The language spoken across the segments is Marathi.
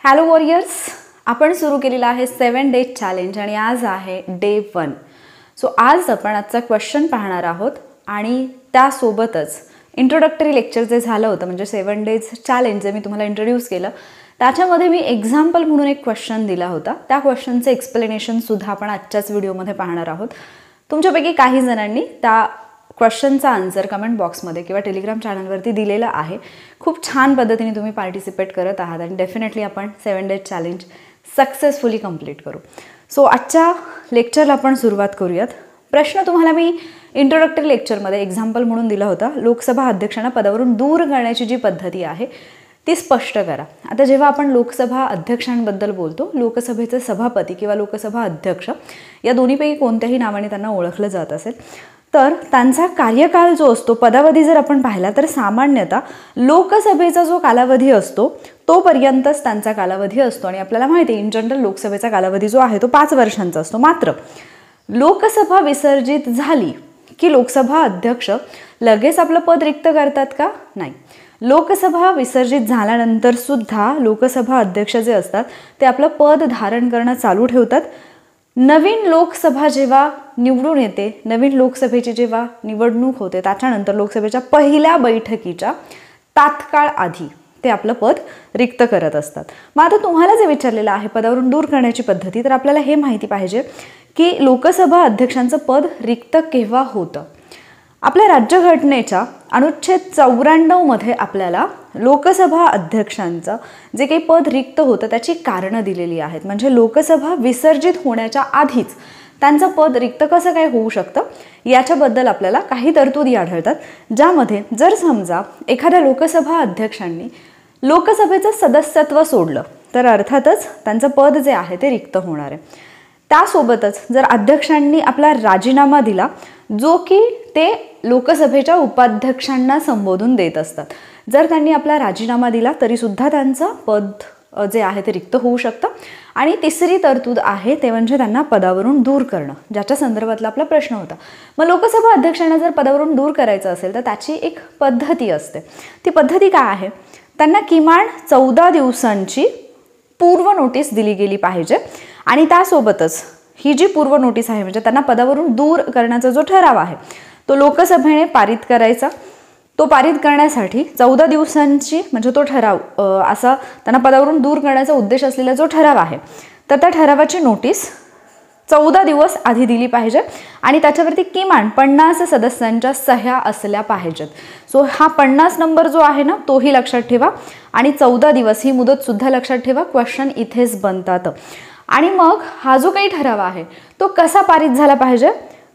हॅलो वॉरियर्स, आपण सुरू केलेला आहे 7 डेज चॅलेंज आणि आज आहे डे 1. सो आज आपण आजचा क्वेश्चन पाहणार आहोत आणि त्यासोबतच इंट्रोडक्टरी लेक्चर जे झालं होतं म्हणजे 7 डेज चॅलेंज जे मी तुम्हाला इंट्रोड्यूस केलं त्याच्यामध्ये मी एक्झाम्पल म्हणून एक क्वेश्चन दिला होता. त्या क्वेश्चनचं एक्सप्लेनेशनसुद्धा आपण आजच्याच व्हिडिओमध्ये पाहणार आहोत. तुमच्यापैकी काही जणांनी त्या क्वेश्चनचा आन्सर कमेंट बॉक्समध्ये किंवा टेलिग्राम चॅनलवरती दिलेला आहे. खूप छान पद्धतीने तुम्ही पार्टिसिपेट करत आहात आणि डेफिनेटली आपण 7 डेज चॅलेंज सक्सेसफुली कंप्लीट करू. सो आजच्या लेक्चरला आपण सुरुवात करूयात. प्रश्न तुम्हाला मी इंट्रोडक्टरी लेक्चरमध्ये एक्झाम्पल म्हणून दिला होता. लोकसभा अध्यक्षांना पदावरून दूर करण्याची जी पद्धती आहे ती स्पष्ट करा. आता जेव्हा आपण लोकसभा अध्यक्षांबद्दल बोलतो, लोकसभेचे सभापती किंवा लोकसभा अध्यक्ष या दोन्हीपैकी कोणत्याही नावाने त्यांना ओळखलं जात असेल तर त्यांचा कार्यकाल जो असतो, पदावधी जर आपण पाहिला तर सामान्यतः लोकसभेचा जो कालावधी असतो तोपर्यंतच त्यांचा कालावधी असतो. आणि आपल्याला माहिती आहे इन जनरल लोकसभेचा कालावधी जो आहे तो 5 वर्षांचा असतो. मात्र लोकसभा विसर्जित झाली की लोकसभा अध्यक्ष लगेच आपलं पद रिक्त करतात का? नाही. लोकसभा विसर्जित झाल्यानंतर सुद्धा लोकसभा अध्यक्ष जे असतात ते आपलं पद धारण करणं चालू ठेवतात. नवीन लोकसभा जेव्हा निवडून येते, नवीन लोकसभेची जेव्हा निवडणूक होते त्याच्यानंतर लोकसभेच्या पहिल्या बैठकीच्या तात्काळ आधी ते आपलं पद रिक्त करत असतात. मग आता तुम्हाला जे विचारलेलं आहे पदावरून दूर करण्याची पद्धती, तर आपल्याला हे माहिती पाहिजे की लोकसभा अध्यक्षांचं पद रिक्त केव्हा होतं. आपल्या राज्यघटनेच्या अनुच्छेद 94 मध्ये आपल्याला लोकसभा अध्यक्षांचं जे काही पद रिक्त होतं त्याची कारणं दिलेली आहेत. म्हणजे लोकसभा विसर्जित होण्याच्या आधीच त्यांचं पद रिक्त कसं काय होऊ शकतं याच्याबद्दल आपल्याला काही तरतुदी आढळतात. ज्यामध्ये जर समजा एखाद्या लोकसभा अध्यक्षांनी लोकसभेचं सदस्यत्व सोडलं तर अर्थातच त्यांचं पद जे आहे ते रिक्त होणार आहे. त्यासोबतच जर अध्यक्षांनी आपला राजीनामा दिला जो की ते लोकसभेच्या उपाध्यक्षांना संबोधून देत असतात, जर त्यांनी आपला राजीनामा दिला तरीसुद्धा त्यांचं पद जे आहे ते रिक्त होऊ शकतं. आणि तिसरी तरतूद आहे ते म्हणजे त्यांना पदावरून दूर करणं, ज्याच्या संदर्भातला आपला प्रश्न होता. मग लोकसभा अध्यक्षांना जर पदावरून दूर करायचं असेल तर त्याची एक पद्धती असते. ती पद्धती काय आहे? त्यांना किमान 14 दिवसांची पूर्व नोटीस दिली गेली पाहिजे. आणि त्यासोबतच ही जी पूर्व नोटीस आहे म्हणजे त्यांना पदावरून दूर करण्याचा जो ठराव आहे तो लोकसभेने पारित करायचा. तो पारित करण्यासाठी 14 दिवसांची म्हणजे तो ठराव असा त्यांना पदावरून दूर करण्याचा उद्देश असलेला जो ठराव आहे तर त्या ठरावाची नोटीस 14 दिवस आधी दिली पाहिजे आणि त्याच्यावरती किमान 50 सदस्यांच्या सह्या असल्या पाहिजेत. सो हा 50 नंबर जो आहे ना तोही लक्षात ठेवा आणि 14 दिवस ही मुदतसुद्धा लक्षात ठेवा. क्वेश्चन इथेच बनतात. आणि मग हा जो काही ठराव आहे तो कसा पारित झाला पाहिजे?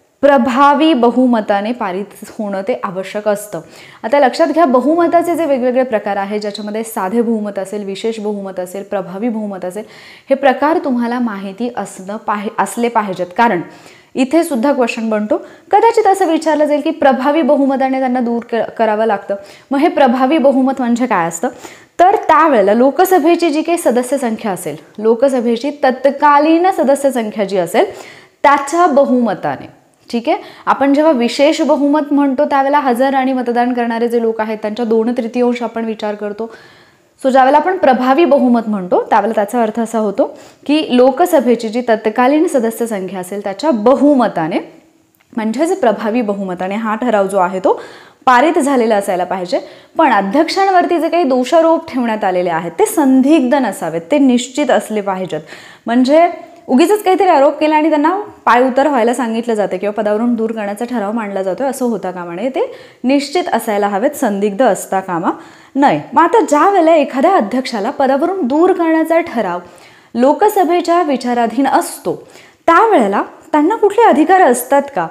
प्रभावी बहुमताने पारित होणं ते आवश्यक असतं. आता लक्षात घ्या, बहुमताचे जे वेगवेगळे प्रकार आहेत ज्याच्यामध्ये साधे बहुमत असेल, विशेष बहुमत असेल, प्रभावी बहुमत असेल, हे प्रकार तुम्हाला माहिती असले पाहिजेत. कारण इथे सुद्धा क्वेश्चन बनतो. कदाचित असं विचारलं जाईल की प्रभावी बहुमताने त्यांना दूर करावं लागतं. मग हे प्रभावी बहुमत म्हणजे काय असतं? तर त्यावेळेला लोकसभेची जी काही सदस्य संख्या असेल, लोकसभेची तत्कालीन सदस्य संख्या जी असेल त्याच्या बहुमताने, ठीक आहे. आपण जेव्हा विशेष बहुमत म्हणतो त्यावेळेला हजर आणि मतदान करणारे जे लोक आहेत त्यांच्या 2/3 आपण विचार करतो. सो ज्यावेळेला आपण प्रभावी बहुमत म्हणतो त्यावेळेला त्याचा अर्थ असा होतो की लोकसभेची जी तत्कालीन सदस्य संख्या असेल त्याच्या बहुमताने म्हणजेच प्रभावी बहुमताने हा ठराव जो आहे तो पारित झालेला असायला पाहिजे. पण अध्यक्षांवरती जे काही दोषारोप ठेवण्यात आलेले आहेत ते संदिग्ध नसावेत, ते निश्चित असले पाहिजेत. म्हणजे उगीच काहीतरी आरोप केला आणि त्यांना पायउतार व्हायला सांगितलं जातं किंवा पदावरून दूर करण्याचा ठराव मांडला जातोय असं होता कामा नये. ते निश्चित असायला हवेत, संदिग्ध असता कामा नये. मग आता ज्या वेळेला एखाद्या अध्यक्षाला पदावरून दूर करण्याचा ठराव लोकसभेच्या विचाराधीन असतो त्यावेळेला त्यांना कुठले अधिकार असतात का?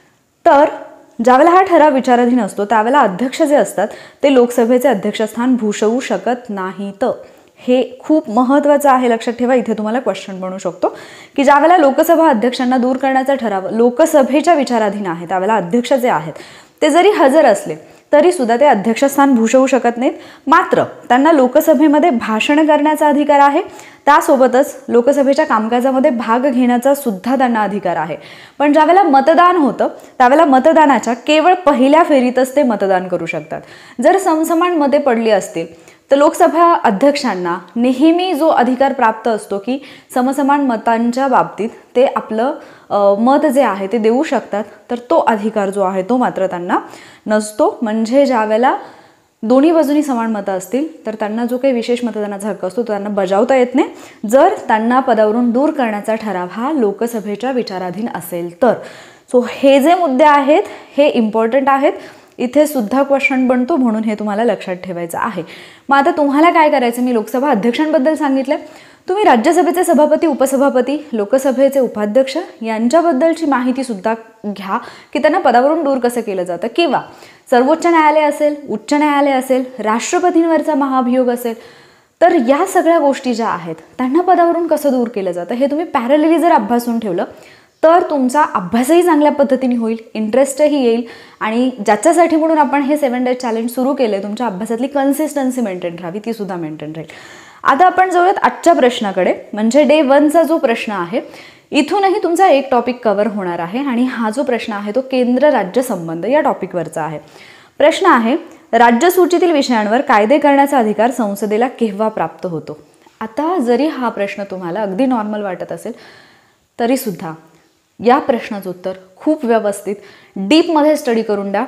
तर ज्यावेळेला हा ठराव विचाराधीन असतो त्यावेळेला अध्यक्ष जे असतात ते लोकसभेचे अध्यक्षस्थान भूषवू शकत नाहीत. हे खूप महत्त्वाचं आहे, लक्षात ठेवा. इथे तुम्हाला क्वेश्चन बनू शकतो की ज्यावेळेला लोकसभा अध्यक्षांना दूर करण्याचा ठराव लोकसभेच्या विचाराधीन आहे त्यावेळेला अध्यक्ष जे आहेत ते जरी हजर असले तरी सुद्धा ते अध्यक्षस्थान भूषवू शकत नाहीत. मात्र त्यांना लोकसभेमध्ये भाषण करण्याचा अधिकार आहे. त्यासोबतच लोकसभेच्या कामकाजामध्ये भाग घेण्याचा सुद्धा त्यांना अधिकार आहे. पण ज्यावेळेला मतदान होतं त्यावेळेला मतदानाच्या केवळ पहिल्या फेरीतच ते मतदान करू शकतात. जर समसमान मते पडली असतील तर लोकसभा अध्यक्षांना नेहमी जो अधिकार प्राप्त असतो की समसमान मतांच्या बाबतीत ते आपलं मत जे आहे ते देऊ शकतात, तर तो अधिकार जो आहे तो मात्र त्यांना नसतो. म्हणजे ज्यावेळेला दोन्ही बाजूनी समान मतं असतील तर त्यांना जो काही विशेष मतदानाचा हक्क असतो तो त्यांना बजावता येत नाही, जर त्यांना पदावरून दूर करण्याचा ठराव हा लोकसभेच्या विचाराधीन असेल तर. सो हे जे मुद्दे आहेत हे इम्पॉर्टंट आहेत, इथे सुद्धा क्वेश्चन बनतो, म्हणून हे तुम्हाला लक्षात ठेवायचं आहे. मग आता तुम्हाला काय करायचं, मी लोकसभा अध्यक्षांबद्दल सांगितलं, तुम्ही राज्यसभेचे सभापती, उपसभापती, लोकसभेचे उपाध्यक्ष यांच्याबद्दलची माहिती सुद्धा घ्या की त्यांना पदावरून दूर कसं केलं जातं, किंवा सर्वोच्च न्यायालय असेल, उच्च न्यायालय असेल, राष्ट्रपतींवरचा महाभियोग असेल, तर या सगळ्या गोष्टी ज्या आहेत त्यांना पदावरून कसं दूर केलं जातं हे तुम्ही पॅरलली जर अभ्यासून ठेवलं तर तुमचा अभ्यासही चांगल्या पद्धतीने होईल, इंटरेस्टही येईल, आणि ज्याच्यासाठी म्हणून आपण हे 7 डेज चॅलेंज सुरू केलं आहे, तुमच्या अभ्यासातली कन्सिस्टन्सी मेंटेन राहावी, ती सुद्धा मेंटेन राहील. आता आपण जाऊयात आजच्या प्रश्नाकडे, म्हणजे डे 1चा जो प्रश्न आहे इथूनही तुमचा एक टॉपिक कव्हर होणार आहे, आणि हा जो प्रश्न आहे तो केंद्र राज्य संबंध या टॉपिकवरचा आहे. प्रश्न आहे, राज्यसूचीतील विषयांवर कायदे करण्याचा अधिकार संसदेला केव्हा प्राप्त होतो. आता जरी हा प्रश्न तुम्हाला अगदी नॉर्मल वाटत असेल तरीसुद्धा या प्रश्नाचं उत्तर खूप व्यवस्थित डीपमध्ये स्टडी करून द्या.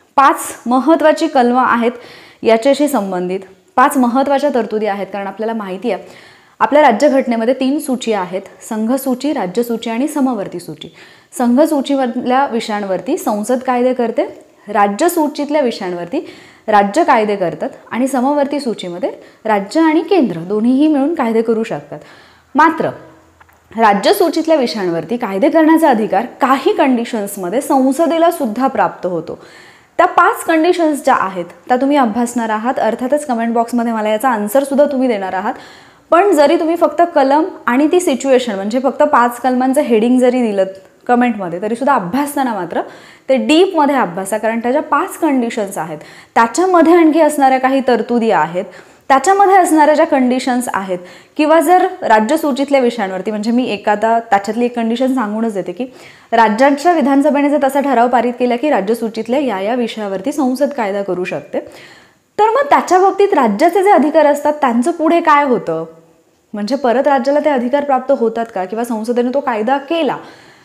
5 महत्त्वाची कलमं आहेत याच्याशी संबंधित, 5 महत्त्वाच्या तरतुदी आहेत, कारण आपल्याला माहिती आहे आपल्या राज्यघटनेमध्ये 3 सूची आहेत, संघसूची, राज्यसूची आणि समवर्ती सूची. संघसूचीमधल्या विषयांवरती संसद कायदे करते, राज्यसूचीतल्या विषयांवरती राज्य कायदे करतात, आणि समवर्ती सूचीमध्ये राज्य आणि केंद्र दोन्हीही मिळून कायदे करू शकतात. मात्र राज्यसूचीतल्या विषयांवरती कायदे करण्याचा अधिकार काही कंडिशन्समध्ये संसदेला सुद्धा प्राप्त होतो. त्या 5 कंडिशन्स ज्या आहेत त्या तुम्ही अभ्यासणार आहात. अर्थातच कमेंट बॉक्समध्ये मला याचा आन्सरसुद्धा तुम्ही देणार आहात. पण जरी तुम्ही फक्त कलम आणि ती सिच्युएशन म्हणजे फक्त 5 कलमांचं हेडिंग जरी दिलं कमेंटमध्ये, तरीसुद्धा अभ्यासताना मात्र ते डीपमध्ये अभ्यासा, कारण त्याच्या 5 कंडिशन्स आहेत, त्याच्यामध्ये आणखी असणाऱ्या काही तरतुदी आहेत, त्याच्यामध्ये असणाऱ्या ज्या कंडिशन्स आहेत, किंवा जर राज्यसूचीतल्या विषयांवरती, म्हणजे मी एखादा त्याच्यातली एक कंडिशन सांगूनच देते की राज्याच्या विधानसभेने जर तसा ठराव पारित केला की राज्यसूचीतल्या या विषयावरती संसद कायदा करू शकते, तर मग त्याच्या बाबतीत राज्याचे जे अधिकार असतात त्यांचं पुढे काय होतं, म्हणजे परत राज्याला ते अधिकार प्राप्त होतात का, किंवा संसदेने तो कायदा केला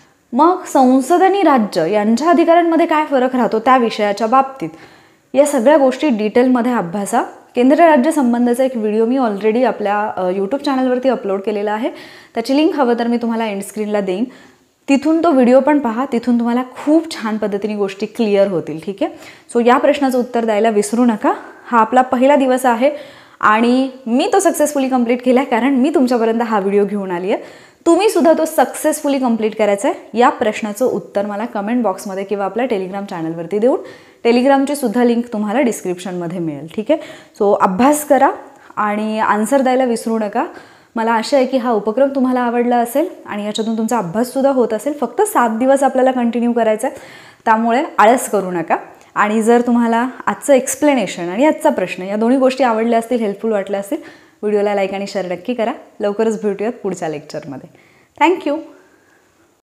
मग संसद आणि राज्य यांच्या अधिकारांमध्ये काय फरक राहतो त्या विषयाच्या बाबतीत, या सगळ्या गोष्टी डिटेलमध्ये अभ्यासा. केंद्र राज्य संबंधाचा एक व्हिडिओ मी ऑलरेडी आपल्या यूट्यूब चॅनलवरती अपलोड केलेला आहे, त्याची लिंक हवं तर मी तुम्हाला एंड स्क्रीनला देईन, तिथून तो व्हिडिओ पण पहा, तिथून तुम्हाला खूप छान पद्धतीने गोष्टी क्लिअर होतील. ठीक आहे. सो या प्रश्नाचं उत्तर द्यायला विसरू नका. हा आपला पहिला दिवस आहे आणि मी तो सक्सेसफुली कंप्लीट केला आहे, कारण मी तुमच्यापर्यंत हा व्हिडिओ घेऊन आली आहे. तुम्ही सुद्धा तो सक्सेसफुली कंप्लीट करायचा आहे. या प्रश्नाचं उत्तर मला कमेंट बॉक्समध्ये किंवा आपल्या टेलिग्राम चॅनलवरती देऊन, टेलिग्रामची सुद्धा लिंक तुम्हाला डिस्क्रिप्शनमध्ये मिळेल. ठीक आहे. सो अभ्यास करा आणि आन्सर द्यायला विसरू नका. मला आशा आहे की हा उपक्रम तुम्हाला आवडला असेल आणि याच्यातून तुमचा अभ्याससुद्धा होत असेल. फक्त 7 दिवस आपल्याला कंटिन्यू करायचं आहे, त्यामुळे आळस करू नका. आणि जर तुम्हाला आजचं एक्सप्लेनेशन आणि आजचा प्रश्न या दोन्ही गोष्टी आवडल्या असतील, हेल्पफुल वाटल्या असतील, व्हिडिओला लाईक आणि शेअर नक्की करा. लवकरच भेटूयात पुढच्या लेक्चरमध्ये. थँक्यू.